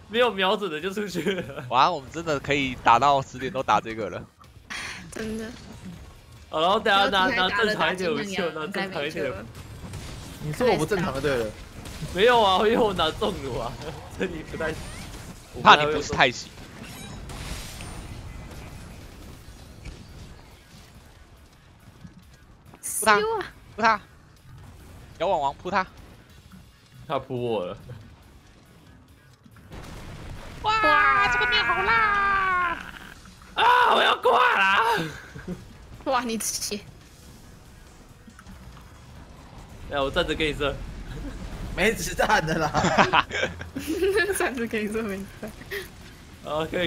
没有瞄准的就出去了。 哇，我们真的可以打到10点都打这个了。 真的。 好，然后等下拿打正常一点的武器， 金拿正常一点的。 你说我不正常就对了。 没有啊，因为我拿重弩啊，这里不太。 怕你不是太行。扑他！扑他！小网王扑他！ 他扑我了。 哇，这个面好辣！ 啊，我要挂了！ 哇，你血！ 哎，我站着给你射。 没子弹的啦。 站着给你射没子弹。 啊，可以。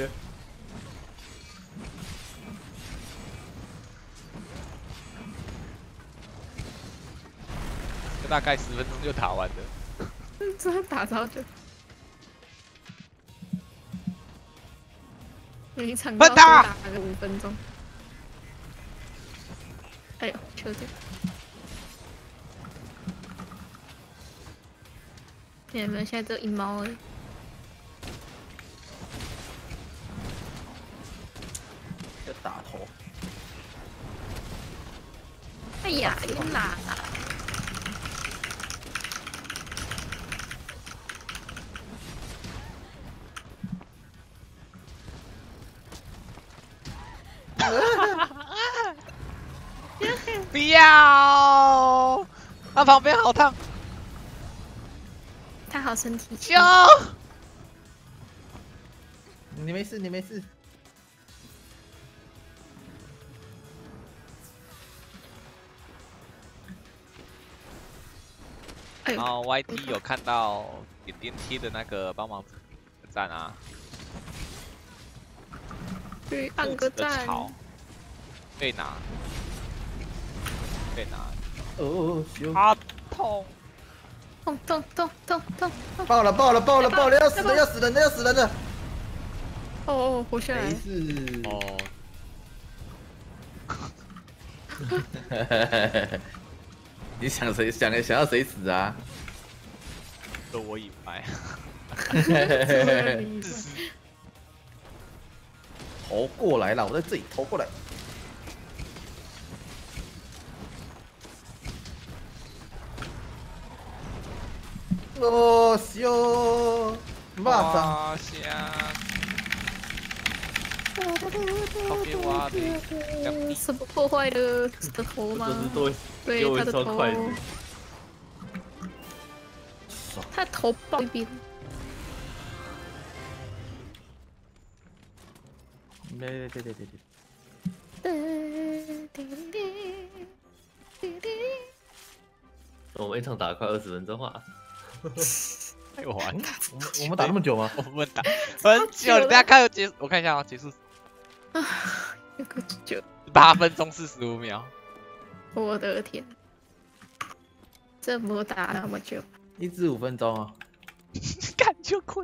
大概10分钟就打完了。 这打超久。每一场都打个5分钟。哎呦，球队！你们现在只有1毛而已。 要打头。 哎呀，你哪啊？ 不要！他旁边好烫。 他好身体。 救！ 你没事，你没事。 然后 YT 有看到点电梯的那个帮忙站啊。 去按个赞。 被拿。 哦， 好痛！ 痛！ 爆了，要死人了！ 哦，活下来。 没事。 哦。 你想要谁死啊？ 这我以外。 投过来了，我在这里投过来。哦，咻！ 哇下！ 什么破坏了的头吗？对，他的头。他头爆一边。 我们一场打快20分钟啊！ 太晚了， 我们打那么久吗？ 我们打很久，大家看结束，我看一下啊，结束。 啊，有个久。 8分钟45秒。 我的天，这么打那么久 ？1至5分钟啊！ 干就困。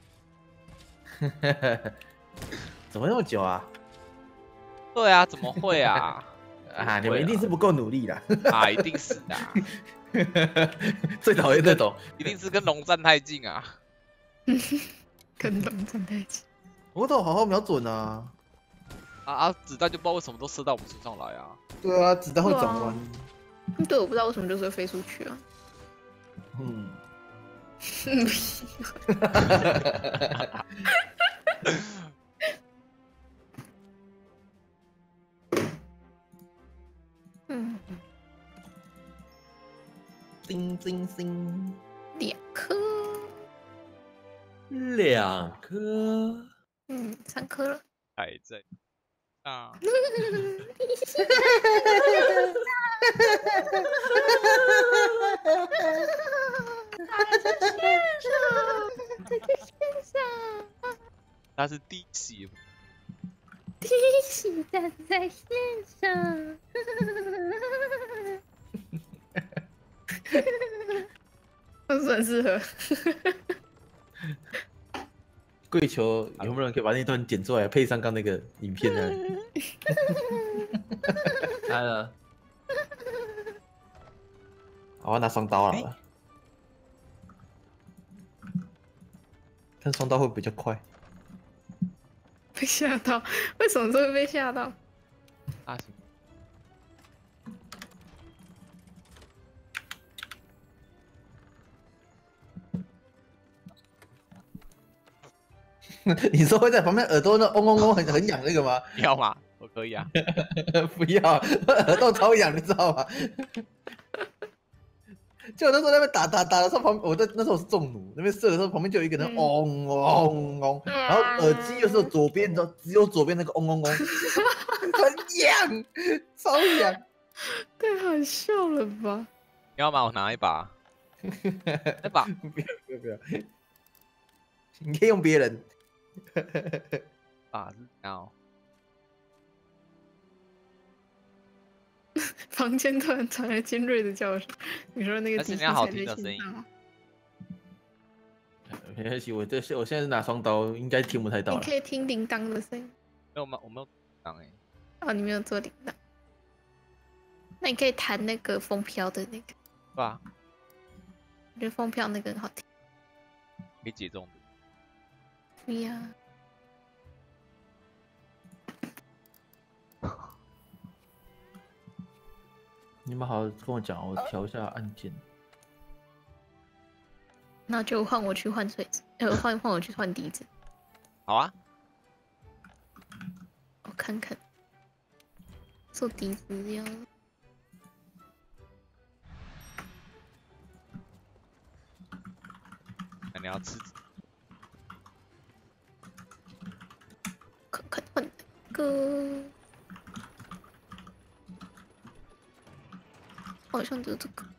怎么那么久啊？ 对啊，怎么会啊？ 啊，你们一定是不够努力啦！ 啊，一定是的。 最讨厌那种， 一定是跟龙站太近啊。 跟龙站太近。 我都好好瞄准啊！ 子弹就不知道为什么都射到我们身上来啊。 对啊，子弹会转弯。 对，我不知道为什么就是会飞出去啊。 嗯。叮叮叮 ，2颗。 2颗。 3颗了。 还在啊。他是滴血。 滴血站在线上。不是很适合。 跪求有没有人可以把那段剪出来，配上刚那个影片呢？ 来了。 我要拿双刀了。 看双刀会比较快。 被吓到，为什么会被吓到？ 大型你说会在旁边耳朵那嗡嗡嗡很痒那个吗？ 要吗？我可以啊。 不要，耳朵超痒，你知道吗？就那时候在那边打的时候，我在那时候我是中弩，那边射的时候，旁边就有一个人嗡嗡嗡，然后耳机又是左边，你知道，只有左边那个嗡嗡嗡，很痒，超痒。 太好笑了吧！ 要吗？我拿一把。那把不要，你可以用别人。 把是这样哦。 房间突然传来尖锐的叫声，你说那个但是敌人家好听机才在的声音线上吗？ 没关系，我现在是拿双刀，应该听不太到了。 你可以听铃铛的声音。 没有吗？我没有挡哎。 哦，你没有做铃铛，那你可以弹那个风飘的那个， 对吧？ 我觉得风飘那个很好听。 可以解中的。 不要， 你们好好跟我讲，我调一下按键。 那就换我去换锤子，换我去换笛子， 好啊。 我看看，做笛子要。 那你要吃看换那个，好像就这个。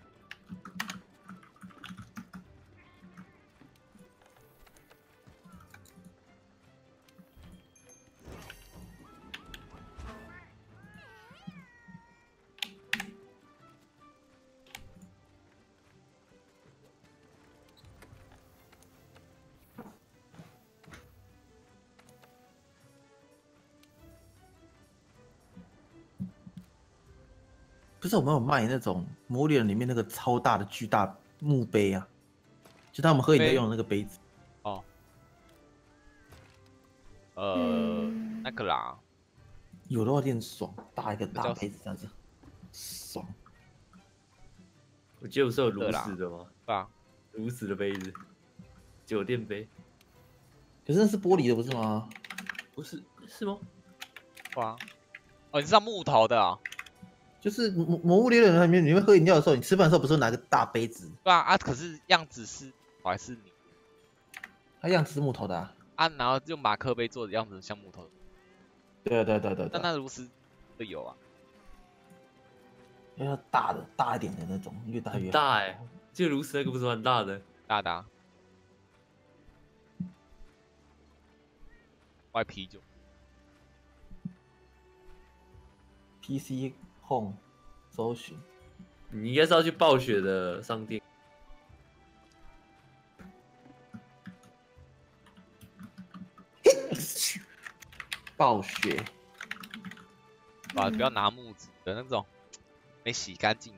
不是我们有卖那种《魔物猎人》里面那个超大的巨大墓碑啊，就他们喝饮料用的那个杯子。 哦。 嗯那个啦。 有的话有点爽，大一个大那叫杯子这样子，爽。 我记得不是有炉石的吗？ 对啊。 炉石的杯子，酒店杯， 可是那是玻璃的不是吗？ 不是是吗？ 对啊。哦，你是要木头的啊？ 就是魔物猎人里面，你会喝饮料的时候，你吃饭的时候不是拿个大杯子？ 对啊啊！可是样子是还是你它样子是木头的啊。 啊？然后用马克杯做的样子像木头的。 对啊。 那炉石会有啊？ 因为它大一点的那种，越大越好。 很大哎、这个炉石那个不是蛮大的。 大的啊。外啤酒。 PC Home 搜寻， 你应该是要去暴雪的商店。 暴雪。 啊，不要拿木质的那种，没洗干净，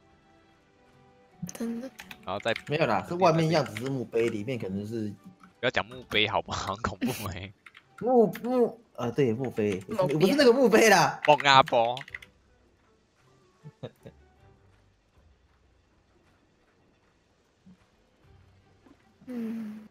真的， 然后再没有啦，是外面样子是墓碑，里面可能是不要讲墓碑好不好？很恐怖哎、 对，墓碑， 墓碑不是那个墓碑啦。 崩啊崩！ 嗯，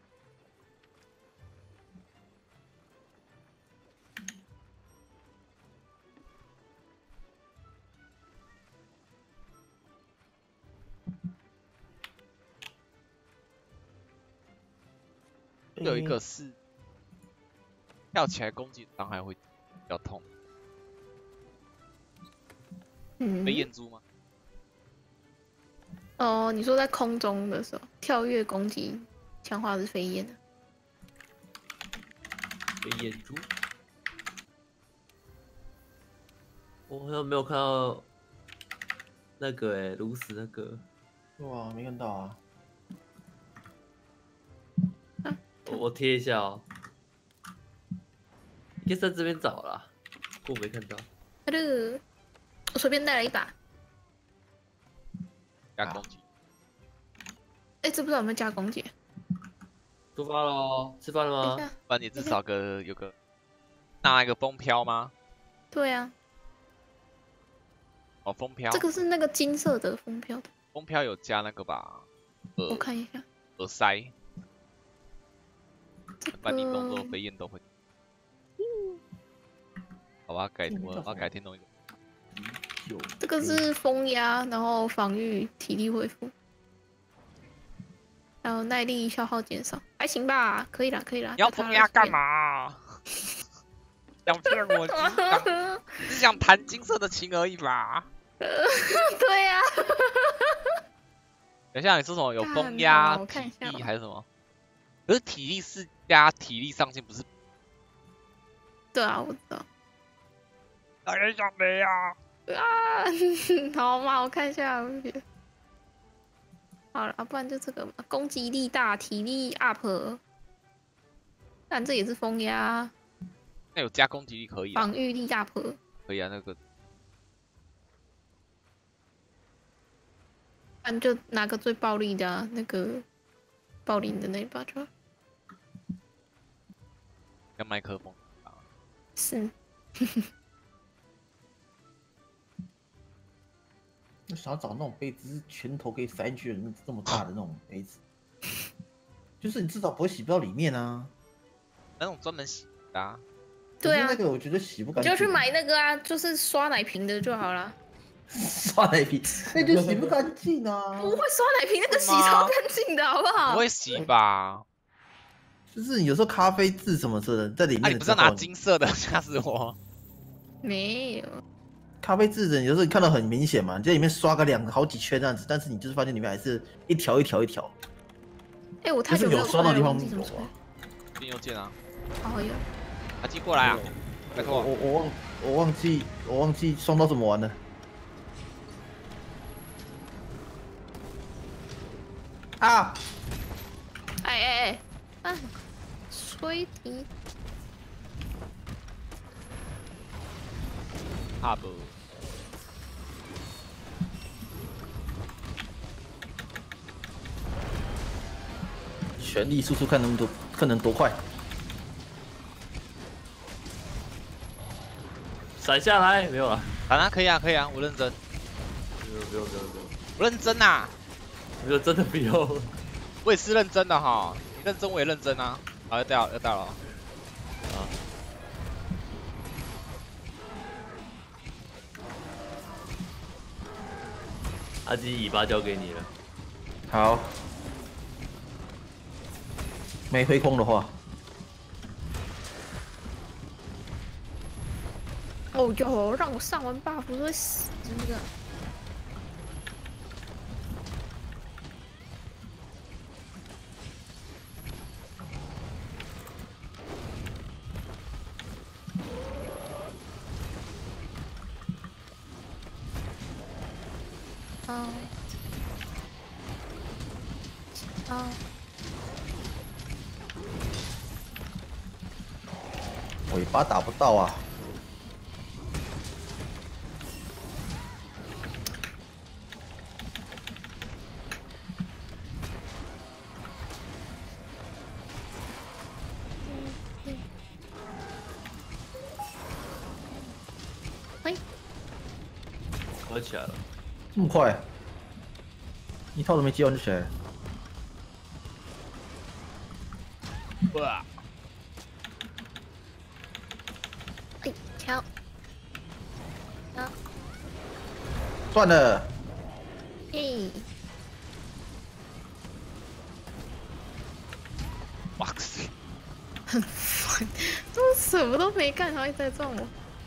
有一个是跳起来攻击伤害会比较痛， 嗯被验猪吗？ 哦，你说在空中的时候跳跃攻击，强化是飞燕的。 被眼珠。我好像没有看到那个炉石那个， 哇，没看到啊。 我贴一下哦。应该是在这边找啦，我没看到。 我随便带了一把， 加攻击， 哎，这不知道有没有加攻击？ 出发喽！吃饭了吗？ 等一下， 不然你至少有个拿一个风飘吗？ 对啊， 哦，风飘， 这个是那个金色的风飘的， 风飘有加那个吧？ 我看一下。 耳塞， 这不然你弄这个种飞燕都会。好吧，我要改天弄一个。 这个是风压，然后防御、体力恢复，还有耐力消耗减少，还行吧，可以啦，可以啦。 你要风压干嘛？想骗我？只是想弹金色的琴而已吧？ 对呀、 等一下，你说什么？有风压、 我看一体下力还是什么？可是体力4加体力上限不是？ 对啊，我知道。 大人想没啊？ 啊，好嘛，我看一下。好了，不然就这个嘛，攻击力大，体力 up。但这也是风压， 那有加攻击力可以啊， 防御力 up。 可以啊，那个不然就拿个最暴力的、啊，那个暴力的那一把就好。 像麦克风啊。 是。 我想要找那种杯子，是拳头可以塞进去的这么大的那种杯子，就是你至少不会洗不到里面啊。 那种专门洗的啊。 对啊可是那个我觉得洗不干净。 你就去买那个啊，就是刷奶瓶的就好了。 刷奶瓶，那就洗不干净啊。 不会刷奶瓶，那个洗超干净的，好不好？ 不会洗吧？ 就是你有时候咖啡渍什么的在里面， 你不是要拿金色的，吓死我！ 没有。 咖啡渍的，有时候你看到很明显嘛，你在里面刷个好几圈这样子，但是你就是发现里面还是一条一条一条。 哎，我太久没有刷到地方怎么吹？ 变右键啊！ 哦有。 阿基过来啊！拜托。 我忘记双刀怎么玩了。啊！ 哎，啊，吹笛。 哈不。 全力输出看能多快。 闪下来没有了？ 啊，可以啊，可以啊，我认真。 不用， 我认真啊！ 没有真的不用。 我也是认真的哈，你认真我也认真啊。好，要到了。 好。阿基尾巴交给你了。 好。没挥空的话。 哦哟，让我上完 buff 都会死这个。 尾巴打不到啊！ 喂， 合起来了。 这么快？一套都没接完就起来了。 哇！ 哎，跳。 算了。 嘿。 哇塞！ 很烦，我什么都没干，然后一直在撞我。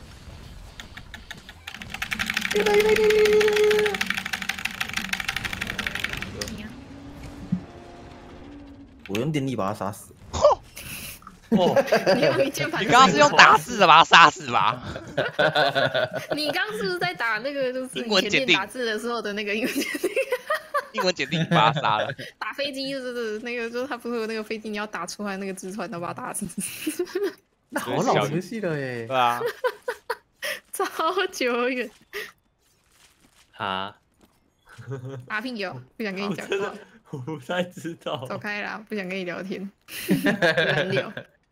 我用电力把他杀死。 哦， 你用键盘？ 你刚刚是用打字的把他杀死吧？ 你刚是不是在打那个就是英文检定打字的时候的那个英文检定？ 英文检定把他杀了。 打飞机就是那个，就是他不是有那个飞机，你要打出来那个字出来，然后把它打死。 那好老游戏了耶！ 对啊， 超久远。 哈。 打屁油，不想跟你讲话。 我不太知道。 走开啦，不想跟你聊天，难聊，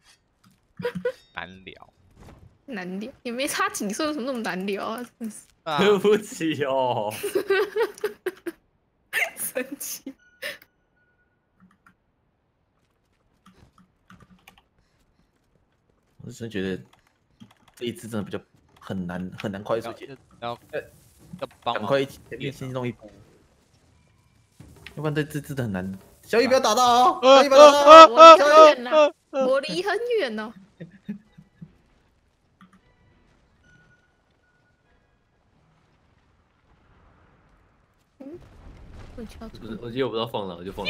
难聊。 难聊，也没差几岁，为什么那么难聊啊？真是啊对不起哦。 生气。 我是真的觉得这一次真的比较很难快速解， 要帮忙赶快前面先弄一波，要不然这真的很难。小雨不要打到哦，小雨不要打到哦。 我离很远呐，我离很远哦。嗯，我敲错不是，我记得我不知道放哪，我就放哪。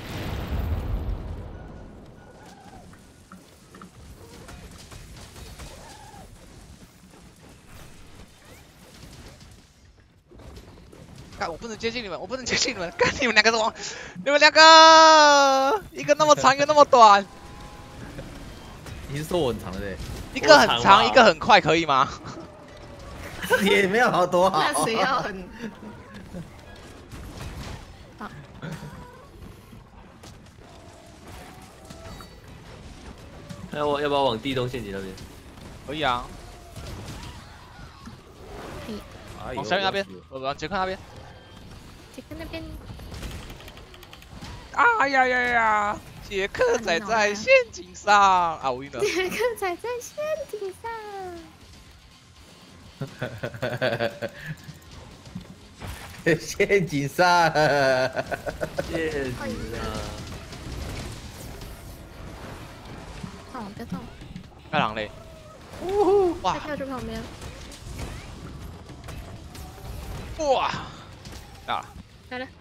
干，我不能接近你们，我不能接近你们！干，你们两个怎么？你们两个，一个那么长，一个那么短， 你是说我很长的嘞？ 一个很长， 我长吧一个很快，可以吗？ 也没有好多好。 那谁要很？ 那我要不要往地洞陷阱那边？ 可以啊， 哎呦往下面那边，往杰克那边。 杰克那边， 哎呀呀呀！杰克仔在陷阱上啊！我晕了。 杰克仔在陷阱上。 陷阱上。 陷阱啊！ 动，别动， 太狼嘞！ 他哇跳去旁边。 哇！到了。 来了。